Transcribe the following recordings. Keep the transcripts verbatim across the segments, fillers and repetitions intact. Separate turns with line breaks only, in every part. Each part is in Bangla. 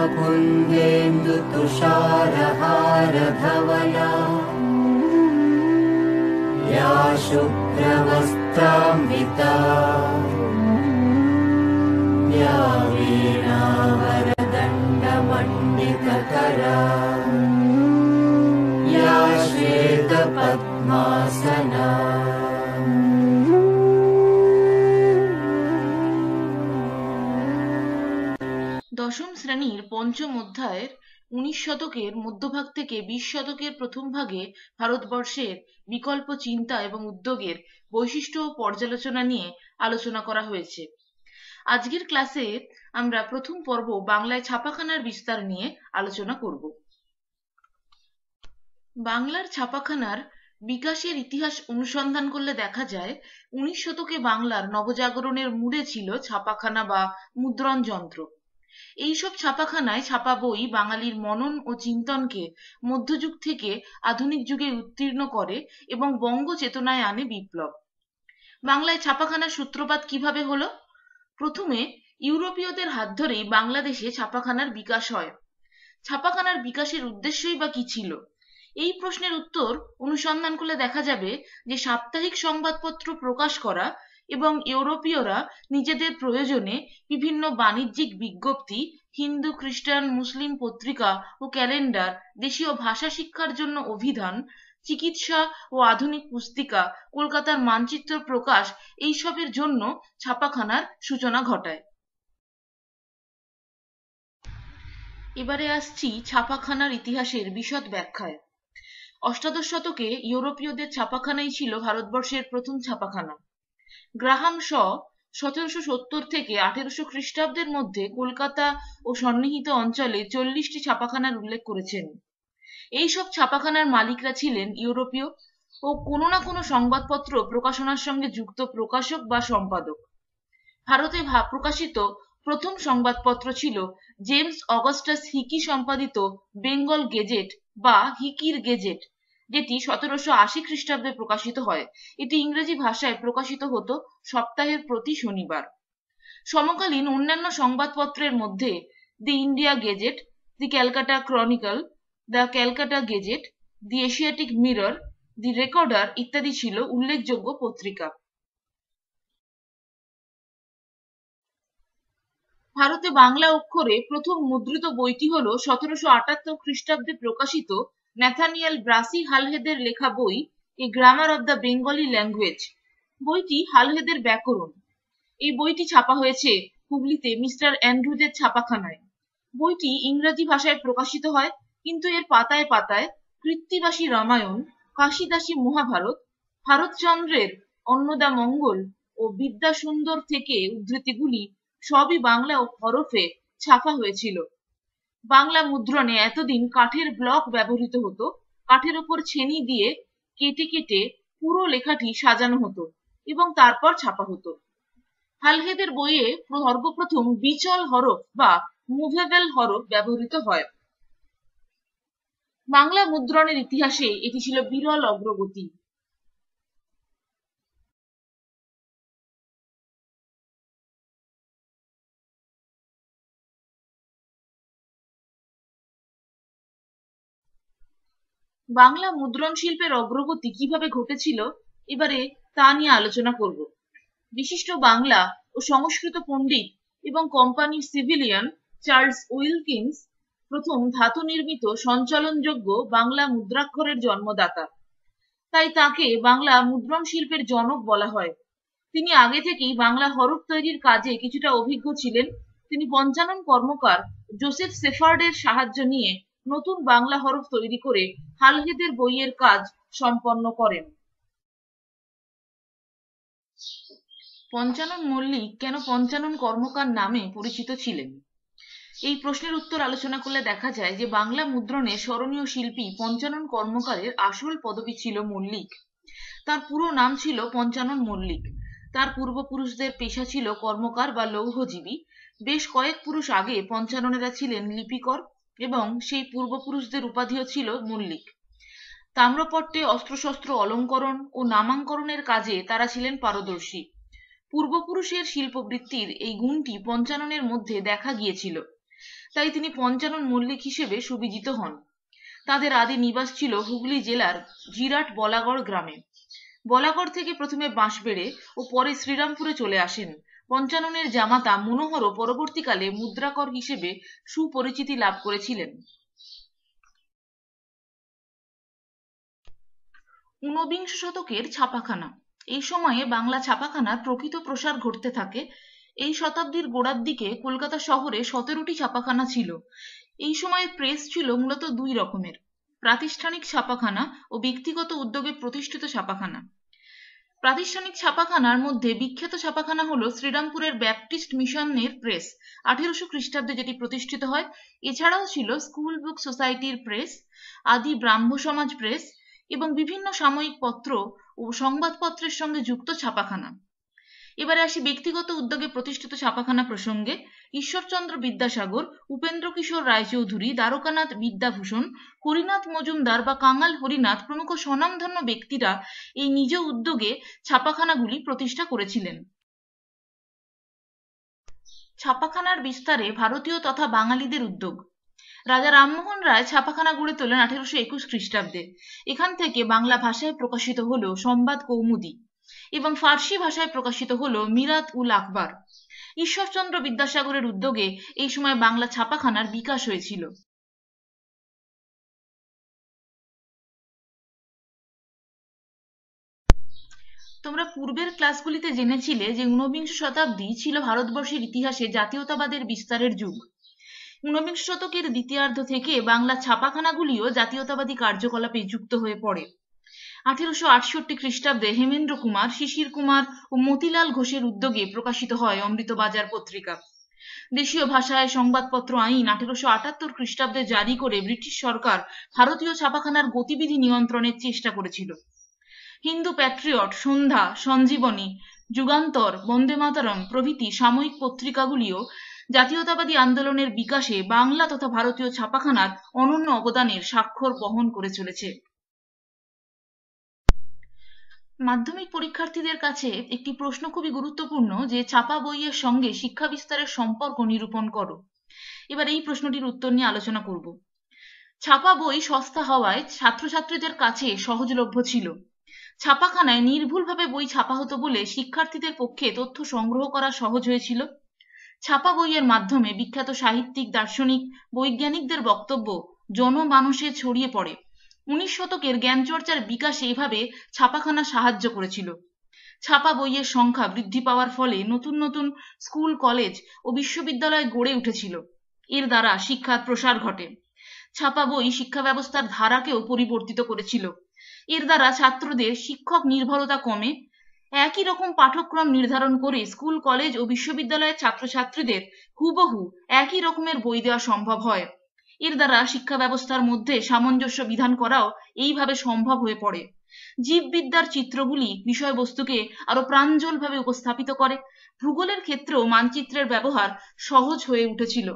कुन्देन्दुतुषारहारधवला या शुभ्रवस्त्रान्विता या वीणावरदण्डमण्डितकरा या श्वेतपद्मासना।
দশম শ্রেণীর পঞ্চম অধ্যায়ের উনিশ শতকের মধ্যভাগ থেকে বিশ শতকের প্রথম ভাগে ভারতবর্ষের বিকল্প চিন্তা এবং উদ্যোগের বৈশিষ্ট্য ও পর্যালোচনা নিয়ে আলোচনা করা হয়েছে। আজকের ক্লাসে আমরা প্রথম পর্ব বাংলায় ছাপাখানার বিস্তার নিয়ে আলোচনা করব। বাংলার ছাপাখানার বিকাশের ইতিহাস অনুসন্ধান করলে দেখা যায় উনিশ শতকে বাংলার নবজাগরণের মূলে ছিল ছাপাখানা বা মুদ্রণ যন্ত্র। এইসব ছাপাখানায় ছাপা বই বাঙালির মনন ও চিন্তনকে মধ্যযুগ থেকে আধুনিক যুগে উত্তীর্ণ করে এবং বঙ্গ চেতনায় আনে বিপ্লব। বাংলায় ছাপাখানার সূত্রপাত কিভাবে হলো? প্রথমে ইউরোপীয়দের হাত ধরেই বাংলাদেশে ছাপাখানার বিকাশ হয়। ছাপাখানার বিকাশের উদ্দেশ্যই বা কি ছিল? এই প্রশ্নের উত্তর অনুসন্ধান করলে দেখা যাবে যে সাপ্তাহিক সংবাদপত্র প্রকাশ করা এবং ইউরোপীয়রা নিজেদের প্রয়োজনে বিভিন্ন বাণিজ্যিক বিজ্ঞপ্তি, হিন্দু, খ্রিস্টান, মুসলিম পত্রিকা ও ক্যালেন্ডার, দেশীয় ভাষা শিক্ষার জন্য অভিধান, চিকিৎসা ও আধুনিক পুস্তিকা, কলকাতার মানচিত্র প্রকাশ এইসবের জন্য ছাপাখানার সূচনা ঘটায়। এবারে আসছি ছাপাখানার ইতিহাসের বিশদ ব্যাখ্যায়। অষ্টাদশ শতকে ইউরোপীয়দের ছাপাখানাই ছিল ভারতবর্ষের প্রথম ছাপাখানা। গ্রাহাম শ সতেরোশো সত্তর থেকে আঠেরোশো খ্রিস্টাব্দের মধ্যে কলকাতা ও সন্নিহিত অঞ্চলে চল্লিশটি ছাপাখানার উল্লেখ করেছেন। এই সব ছাপাখানার মালিকরা ছিলেন ইউরোপীয় ও কোনো না কোনো সংবাদপত্র প্রকাশনার সঙ্গে যুক্ত প্রকাশক বা সম্পাদক। ভারতে প্রকাশিত প্রথম সংবাদপত্র ছিল জেমস অগাস্টাস হিকি সম্পাদিত বেঙ্গল গেজেট বা হিকির গেজেট, যেটি সতেরোশো আশি খ্রিস্টাব্দে প্রকাশিত হয়। এটি ইংরেজি ভাষায় প্রকাশিত হতো সপ্তাহের প্রতি শনিবার। সমকালীন অন্যান্য সংবাদপত্রের মধ্যে the India Gazette, the Calcutta Chronicle, the Calcutta Gazette, the Asiatic Mirror, the Recorder ইত্যাদি ছিল উল্লেখযোগ্য পত্রিকা। ভারতে বাংলা অক্ষরে প্রথম মুদ্রিত বইটি হল সতেরোশো আটাত্তর খ্রিস্টাব্দে প্রকাশিত ন্যাথানিয়েল ব্রাসি হালহেদের লেখা বই a grammar of the Bengali language. বইটি হালহেদের ব্যাকরণ। এই বইটি ছাপা হয়েছে হুগলিতে মিস্টার অ্যান্ড্রুজের ছাপাখানায়। বইটি ইংরেজি ভাষায় প্রকাশিত হয়, কিন্তু এর পাতায় পাতায় কৃত্তিবাসী রামায়ণ, কাশিদাসী মহাভারত, ভারতচন্দ্রের অন্নদা মঙ্গল ও বিদ্যাসুন্দর থেকে উদ্ধৃতিগুলি সবই বাংলা ও হরফে ছাপা হয়েছিল। বাংলা মুদ্রণে এতদিন কাঠের ব্লক ব্যবহৃত হতো। কাঠের উপর ছেনি দিয়ে কেটে কেটে পুরো লেখাটি সাজানো হতো এবং তারপর ছাপা হতো। হালহেদের বইয়ে সর্বপ্রথম বিচল হরফ বা মুভেবল হরফ ব্যবহৃত হয়। বাংলা মুদ্রণের ইতিহাসে এটি ছিল বিরল অগ্রগতি। বাংলা মুদ্রণ শিল্পের অগ্রগতি কিভাবে ঘটেছিল এবারে তা নিয়ে আলোচনা করব। বিশিষ্ট বাংলা ও সংস্কৃত পণ্ডিত এবং কোম্পানির সিভিলিয়ান চার্লস উইলকিন্স প্রথম ধাতু নির্মিত সঞ্চালনযোগ্য বাংলা মুদ্রাক্ষরের জন্মদাতা। তাই তাকে বাংলা মুদ্রণ শিল্পের জনক বলা হয়। তিনি আগে থেকেই বাংলা হরফ তৈরির কাজে কিছুটা অভিজ্ঞ ছিলেন। তিনি পঞ্চানন কর্মকার জোসেফ সেফার্ডের সাহায্য নিয়ে নতুন বাংলা হরফ তৈরি করে হালহেদের বইয়ের কাজ সম্পন্ন করেন। পঞ্চানন মল্লিক কেন পঞ্চানন কর্মকার নামে পরিচিত ছিলেন? এই প্রশ্নের উত্তর আলোচনা করলে দেখা যায় যে বাংলা মুদ্রণে স্মরণীয় শিল্পী পঞ্চানন কর্মকারের আসল পদবী ছিল মল্লিক। তার পুরো নাম ছিল পঞ্চানন মল্লিক। তার পূর্বপুরুষদের পেশা ছিল কর্মকার বা লৌহজীবী। বেশ কয়েক পুরুষ আগে পঞ্চাননেরা ছিলেন লিপিকর এবং সেই পূর্বপুরুষদের উপাধিও ছিল মল্লিক। তাম্রপট্টে অস্ত্রশস্ত্র অলঙ্করণ ও নামাঙ্করণের কাজে তারা ছিলেন পারদর্শী। পূর্বপুরুষের শিল্পবৃত্তির এই গুণটি পঞ্চাননের মধ্যে দেখা গিয়েছিল। তাই তিনি পঞ্চানন মল্লিক হিসেবে সুবিদিত হন। তাদের আদি নিবাস ছিল হুগলি জেলার জিরাট বলাগড় গ্রামে। বলাগড় থেকে প্রথমে বাঁশবেড়ে ও পরে শ্রীরামপুরে চলে আসেন। পঞ্চাননের জামাতা মনোহরও পরবর্তীকালে মুদ্রাকর হিসেবে সুপরিচিতি লাভ করেছিলেন। ঊনবিংশ শতকের ছাপাখানা। এই সময়ে বাংলা ছাপাখানার প্রকৃত প্রসার ঘটতে থাকে। এই শতাব্দীর গোড়ার দিকে কলকাতা শহরে সতেরোটি ছাপাখানা ছিল। এই সময়ে প্রেস ছিল মূলত দুই রকমের, প্রাতিষ্ঠানিক ছাপাখানা ও ব্যক্তিগত উদ্যোগে প্রতিষ্ঠিত ছাপাখানা। প্রাতিষ্ঠানিক ছাপাখানার মধ্যে বিখ্যাত ছাপাখানা হলো শ্রীরামপুরের ব্যাপটিস্ট মিশনের প্রেস, আঠেরোশো খ্রিস্টাব্দে যেটি প্রতিষ্ঠিত হয়। এছাড়াও ছিল স্কুল বুক সোসাইটির প্রেস, আদি ব্রাহ্ম সমাজ প্রেস এবং বিভিন্ন সাময়িক পত্র ও সংবাদপত্রের সঙ্গে যুক্ত ছাপাখানা। এবারে আসি ব্যক্তিগত উদ্যোগে প্রতিষ্ঠিত ছাপাখানা প্রসঙ্গে। ঈশ্বরচন্দ্র বিদ্যাসাগর, উপেন্দ্র কিশোর রায়চৌধুরী, দ্বারকানাথ বিদ্যাভূষণ, হরিনাথ মজুমদার বা কাঙাল হরিনাথ প্রমুখ স্বনামধন্য ব্যক্তিরা এই নিজ উদ্যোগে ছাপাখানাগুলি প্রতিষ্ঠা করেছিলেন। ছাপাখানার বিস্তারে ভারতীয় তথা বাঙালিদের উদ্যোগ। রাজা রামমোহন রায় ছাপাখানা গড়ে তোলেন আঠেরোশো একুশ খ্রিস্টাব্দে। এখান থেকে বাংলা ভাষায় প্রকাশিত হলো সংবাদ কৌমুদী এবং ফার্সি ভাষায় প্রকাশিত হলো মিরাত উল আকবর। ঈশ্বরচন্দ্র বিদ্যাসাগরের উদ্যোগে এই সময় বাংলা ছাপাখানার বিকাশ হয়েছিল। তোমরা পূর্বের ক্লাসগুলিতে জেনেছিলে যে ঊনবিংশ শতাব্দী ছিল ভারতবর্ষের ইতিহাসে জাতীয়তাবাদের বিস্তারের যুগ। ঊনবিংশ শতকের দ্বিতীয়ার্ধ থেকে বাংলা ছাপাখানাগুলিও জাতীয়তাবাদী কার্যকলাপে যুক্ত হয়ে পড়ে। আঠেরোশো আটষট্টি খ্রিস্টাব্দে হেমেন্দ্র কুমার, শিশির কুমার ও মতিলাল ঘোষের উদ্যোগে প্রকাশিত হয় অমৃতবাজার পত্রিকা। দেশীয় ভাষায় সংবাদপত্র আইন আঠেরোশো আটাত্তর খ্রিস্টাব্দে জারি করে ব্রিটিশ সরকার ভারতীয় ছাপাখানার গতিবিধি নিয়ন্ত্রণের চেষ্টা করেছিল। হিন্দু প্যাট্রিয়ট, সন্ধ্যা, সঞ্জীবনী, যুগান্তর, বন্দে মাতরম প্রভৃতি সাময়িক পত্রিকাগুলিও জাতীয়তাবাদী আন্দোলনের বিকাশে বাংলা তথা ভারতীয় ছাপাখানার অনন্য অবদানের স্বাক্ষর বহন করে চলেছে। মাধ্যমিক পরীক্ষার্থীদের কাছে একটি প্রশ্ন খুবই গুরুত্বপূর্ণ যে ছাপা বইয়ের সঙ্গে শিক্ষা বিস্তারের সম্পর্ক নিরূপণ করো। এবার এই প্রশ্নটির উত্তর নিয়ে আলোচনা করব। ছাপা বই সস্তা হওয়ায় ছাত্রছাত্রীদের কাছে সহজলভ্য ছিল। ছাপাখানায় নির্ভুলভাবে বই ছাপা হতো বলে শিক্ষার্থীদের পক্ষে তথ্য সংগ্রহ করা সহজ হয়েছিল। ছাপা বইয়ের মাধ্যমে বিখ্যাত সাহিত্যিক, দার্শনিক, বৈজ্ঞানিকদের বক্তব্য জনমানসে ছড়িয়ে পড়ে। উনিশ শতকের জ্ঞানচর্চার বিকাশে এভাবে ছাপাখানা সাহায্য করেছিল। ছাপা বইয়ের সংখ্যা বৃদ্ধি পাওয়ার ফলে নতুন নতুন স্কুল, কলেজ ও বিশ্ববিদ্যালয় গড়ে উঠেছিল। এর দ্বারা শিক্ষার প্রসার ঘটে। ছাপা বই শিক্ষা ব্যবস্থার ধারাকেও পরিবর্তিত করেছিল। এর দ্বারা ছাত্রদের শিক্ষক নির্ভরতা কমে। একই রকম পাঠ্যক্রম নির্ধারণ করে স্কুল, কলেজ ও বিশ্ববিদ্যালয়ের ছাত্রছাত্রীদের হুবহু একই রকমের বই দেওয়া সম্ভব হয়। এর দ্বারা শিক্ষা ব্যবস্থার মধ্যে সামঞ্জস্য বিধান করাও এইভাবে সম্ভব হয়ে পড়ে। জীববিদ্যার চিত্রগুলি বিষয়বস্তুকে আরো প্রাঞ্জলভাবে উপস্থাপিত করে। ভূগোলের ক্ষেত্রেও মানচিত্রের ব্যবহার সহজ হয়ে উঠেছিল।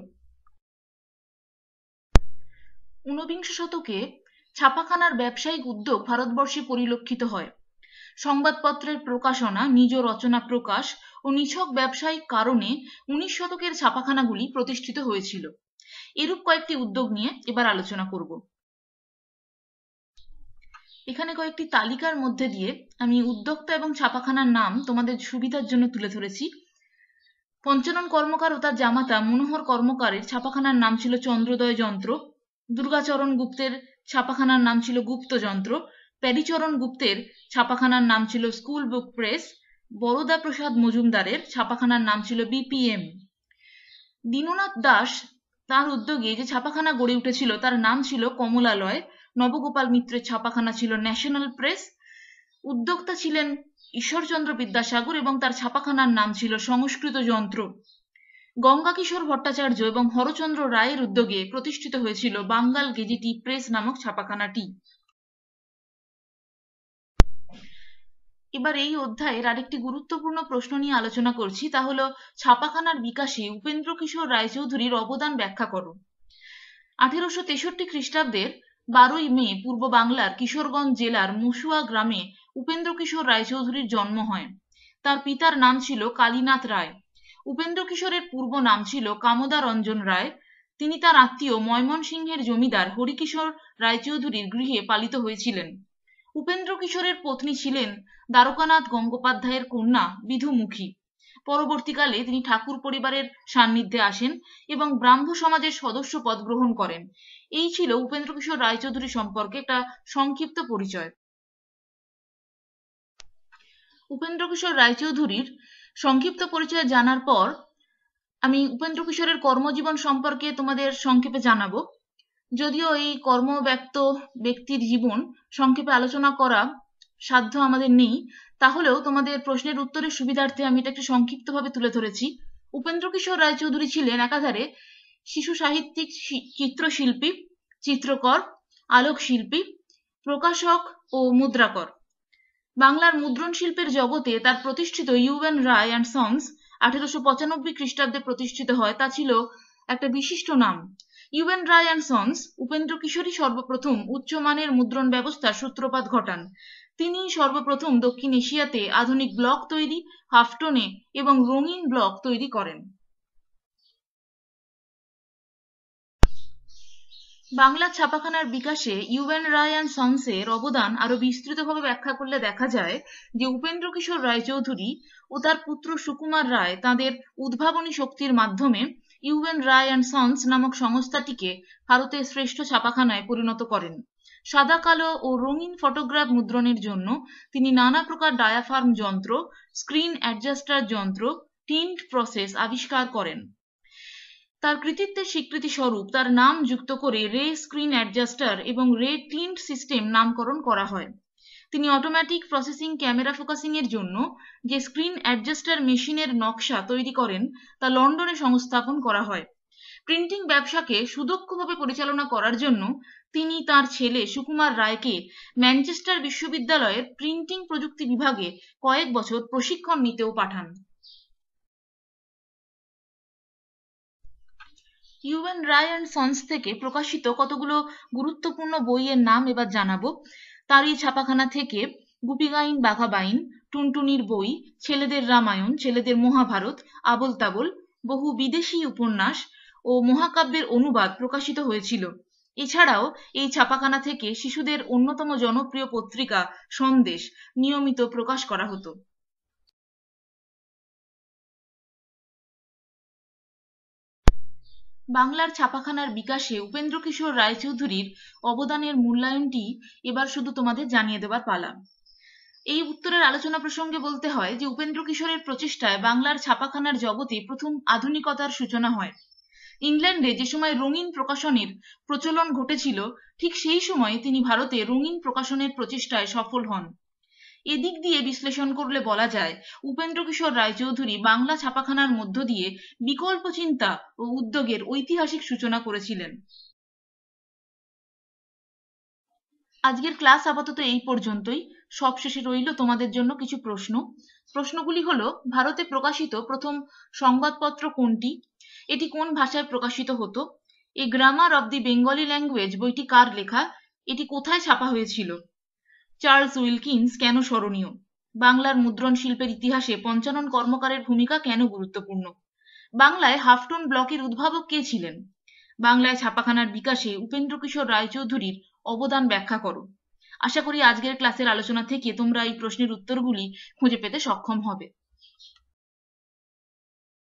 ঊনবিংশ শতকে ছাপাখানার ব্যবসায়িক উদ্যোগ ভারতবর্ষে পরিলক্ষিত হয়। সংবাদপত্রের প্রকাশনা, নিজ রচনা প্রকাশ ও নিছক ব্যবসায়িক কারণে উনিশ শতকের ছাপাখানাগুলি প্রতিষ্ঠিত হয়েছিল। এরূপ কয়েকটি উদ্যোগ নিয়ে এবার আলোচনা করব। এখানে কয়েকটি তালিকার মধ্যে দিয়ে আমি উদ্যোক্তা এবং ছাপাখানার নাম তোমাদের সুবিধার জন্য তুলে ধরেছি। পঞ্চানন কর্মকার ও তার জামাতা মনোহর কর্মকারের ছাপাখানার নাম ছিল চন্দ্রোদয় যন্ত্র। দুর্গাচরণ গুপ্তের ছাপাখানার নাম ছিল গুপ্ত যন্ত্র। প্যারীচরণ গুপ্তের ছাপাখানার নাম ছিল School Book Press. Barada Prasad মজুমদারের ছাপাখানার নাম ছিল বিপিএম। দীননাথ দাস তার উদ্যোগে যে ছাপাখানা গড়ে উঠেছিল তার নাম ছিল কমলালয়। নবগোপাল মিত্রের ছাপাখানা ছিল ন্যাশনাল প্রেস। উদ্যোক্তা ছিলেন ঈশ্বরচন্দ্র বিদ্যাসাগর এবং তার ছাপাখানার নাম ছিল সংস্কৃত যন্ত্র। গঙ্গাকিশোর ভট্টাচার্য এবং হরচন্দ্র রায়ের উদ্যোগে প্রতিষ্ঠিত হয়েছিল বাঙ্গাল গেজেটি প্রেস নামক ছাপাখানাটি। এবার এই অধ্যায়ের আরেকটি গুরুত্বপূর্ণ প্রশ্ন নিয়ে আলোচনা করছি, তা হলো ছাপাখানার বিকাশে উপেন্দ্র কিশোর রায়চৌধুরীর অবদান ব্যাখ্যা করো। আঠেরোশো তেষট্টি খ্রিস্টাব্দের বারোই মে পূর্ব বাংলার কিশোরগঞ্জ জেলার মুসুয়া গ্রামে উপেন্দ্র কিশোর রায়চৌধুরীর জন্ম হয়। তার পিতার নাম ছিল কালীনাথ রায়। উপেন্দ্র কিশোরের পূর্ব নাম ছিল কামদা রঞ্জন রায়। তিনি তার আত্মীয় ময়মনসিংহের জমিদার হরিকিশোর রায়চৌধুরীর গৃহে পালিত হয়েছিলেন। উপেন্দ্র কিশোরের পত্নী ছিলেন দ্বারকানাথ গঙ্গোপাধ্যায়ের কন্যা বিধুমুখী। পরবর্তীকালে তিনি ঠাকুর পরিবারের সান্নিধ্যে আসেন এবং ব্রাহ্ম সমাজের সদস্য পদ গ্রহণ করেন। এই ছিল উপেন্দ্র কিশোর রায়চৌধুরী সম্পর্কে একটা সংক্ষিপ্ত পরিচয়। উপেন্দ্র কিশোর রায়চৌধুরীর সংক্ষিপ্ত পরিচয় জানার পর আমি উপেন্দ্র কিশোরের কর্মজীবন সম্পর্কে তোমাদের সংক্ষেপে জানাবো। যদিও এই কর্মব্যক্ত ব্যক্তির জীবন সংক্ষেপে আলোচনা করা সাধ্য আমাদের নেই, তাহলেও তোমাদের প্রশ্নের উত্তরের সুবিধার্থে আমি এটা একটু সংক্ষিপ্তভাবে তুলে ধরেছি। উপেন্দ্র কিশোর রায়চৌধুরী ছিলেন একাধারে শিশু সাহিত্যিক, চিত্রশিল্পী, চিত্রকর, আলোকশিল্পী, প্রকাশক ও মুদ্রাকর। বাংলার মুদ্রণ শিল্পের জগতে তার প্রতিষ্ঠিত ইউএন রায় অ্যান্ড সন্স আঠেরোশো পঁচানব্বই খ্রিস্টাব্দে প্রতিষ্ঠিত হয়, তা ছিল একটা বিশিষ্ট নাম। U N Ray and Sons Upendra কিশোরই সর্বপ্রথম উচ্চমানের মুদ্রণ ব্যবস্থার সূত্রপাত ঘটান। তিনি সর্বপ্রথম দক্ষিণ এশিয়াতে আধুনিক ব্লক তৈরি, হাফটোনে এবং রঙিন ব্লক তৈরি করেন। বাংলা ছাপাখানার বিকাশে ইউএন রায় অ্যান্ড সন্সের অবদান আরো বিস্তৃতভাবে ব্যাখ্যা করলে দেখা যায় যে উপেন্দ্র কিশোর রায়চৌধুরী ও তার পুত্র সুকুমার রায় তাঁদের উদ্ভাবনী শক্তির মাধ্যমে ইউএন রায় অ্যান্ড সন্স নামক সংস্থাটিকে ভারতের শ্রেষ্ঠ ছাপাখানায় পরিণত করেন। সাদা কালো ও রঙিন ফটোগ্রাফ মুদ্রণের জন্য তিনি নানা প্রকার ডায়াফ্রাম যন্ত্র, স্ক্রিন অ্যাডজাস্টার যন্ত্র, টিন্ট প্রসেস আবিষ্কার করেন। তার কৃতিত্বের স্বীকৃতি স্বরূপ তার নাম যুক্ত করে রে স্ক্রিন অ্যাডজাস্টার এবং রে টিন্ট সিস্টেম নামকরণ করা হয়। তিনি অটোমেটিক প্রসেসিং ক্যামেরা ফোকাসিং এর জন্য যে স্ক্রিন অ্যাডজাস্টার মেশিনের নকশা তৈরি করেন তা লন্ডনে সংস্থাপন করা হয়। প্রিন্টিং ব্যবসাকে সুদক্ষভাবে পরিচালনা করার জন্য তিনি তার ছেলে সুকুমার রায়কে ম্যানচেস্টার বিশ্ববিদ্যালয়ের প্রিন্টিং প্রযুক্তি বিভাগে কয়েক বছর প্রশিক্ষণ নিতেও পাঠান। ইউএন রায় অ্যান্ড সন্স থেকে প্রকাশিত কতগুলো গুরুত্বপূর্ণ বইয়ের নাম এবার জানাবো। তারই ছাপাখানা থেকে গুপিগাইন বাঘাবাইন, টুনটুনির বই, ছেলেদের রামায়ণ, ছেলেদের মহাভারত, আবোল তাবোল, বহু বিদেশি উপন্যাস ও মহাকাব্যের অনুবাদ প্রকাশিত হয়েছিল। এছাড়াও এই ছাপাখানা থেকে শিশুদের অন্যতম জনপ্রিয় পত্রিকা সন্দেশ নিয়মিত প্রকাশ করা হতো। বাংলার ছাপাখানার বিকাশে উপেন্দ্র কিশোর রায়চৌধুরীর অবদানের মূল্যায়নটি এবার শুধু তোমাদের জানিয়ে দেবার পালা। এই উত্তরের আলোচনা প্রসঙ্গে বলতে হয় যে উপেন্দ্র কিশোরের প্রচেষ্টায় বাংলার ছাপাখানার জগতে প্রথম আধুনিকতার সূচনা হয়। ইংল্যান্ডে যে সময় রঙিন প্রকাশনের প্রচলন ঘটেছিল, ঠিক সেই সময়ে তিনি ভারতে রঙিন প্রকাশনের প্রচেষ্টায় সফল হন। এদিক দিয়ে বিশ্লেষণ করলে বলা যায় উপেন্দ্র কিশোর রায়চৌধুরী বাংলা ছাপাখানার মধ্য দিয়ে বিকল্প চিন্তা ও উদ্যোগের ঐতিহাসিক সূচনা করেছিলেন। আজকের ক্লাস আপাতত এই পর্যন্তই। সবশেষে রইল তোমাদের জন্য কিছু প্রশ্ন। প্রশ্নগুলি হলো, ভারতে প্রকাশিত প্রথম সংবাদপত্র কোনটি? এটি কোন ভাষায় প্রকাশিত হতো? A grammar of the Bengali language বইটি কার লেখা? এটি কোথায় ছাপা হয়েছিল? চার্লস উইলকিন্স কেন স্মরণীয়? বাংলার মুদ্রণ শিল্পের ইতিহাসে পঞ্চানন কর্মকারের ভূমিকা কেন গুরুত্বপূর্ণ? বাংলায় হাফটোন ব্লকের উদ্ভাবক কে ছিলেন? বাংলায় ছাপাখানার বিকাশে উপেন্দ্র কিশোর রায়চৌধুরীর অবদান ব্যাখ্যা করো। আশা করি আজকের ক্লাসের আলোচনা থেকে তোমরা এই প্রশ্নের উত্তরগুলি খুঁজে পেতে সক্ষম হবে।